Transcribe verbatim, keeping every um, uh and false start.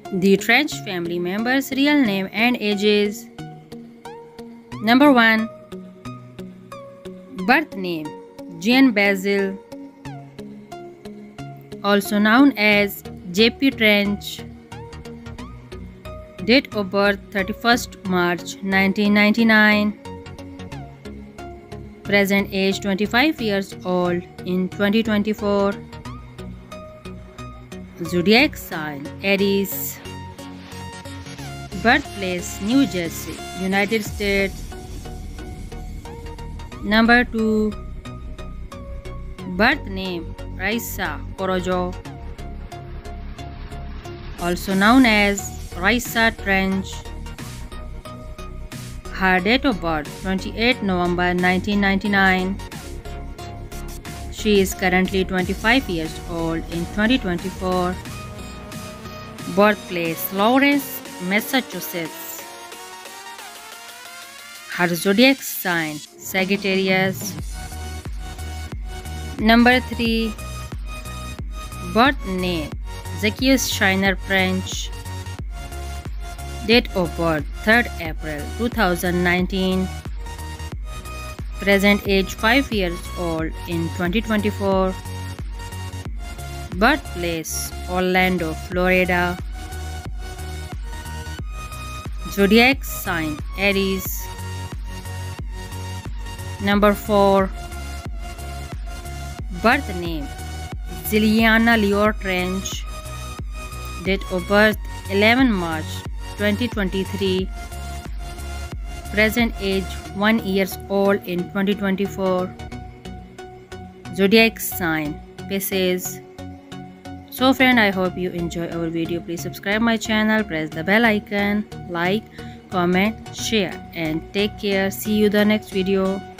The Trench family members' real name and ages. Number one. Birth name Jean Basil, also known as J P Trench. Date of birth thirty-first March nineteen ninety-nine. Present age twenty-five years old in twenty twenty-four. Zodiac sign Aries. Birthplace New Jersey, United States. Number two. Birth name Raisa Korojo, also known as Raisa Trench. Her date of birth twenty-eighth November nineteen ninety-nine. She is currently twenty-five years old in twenty twenty-four. Birthplace Lawrence, Massachusetts. Her zodiac sign Sagittarius. Number three. Birth name Zacchaeus Shiner Trench. Date of birth third April two thousand nineteen. Present age five years old in twenty twenty-four. Birthplace Orlando, Florida. Zodiac sign Aries. Number four. Birth name Ziliana Leo Trench. Date of birth eleventh March twenty twenty-three. Present age one years old in twenty twenty-four. Zodiac sign Pisces. So friend, I hope you enjoy our video. Please subscribe my channel, press the bell icon, like, comment, share, and take care. See you the next video.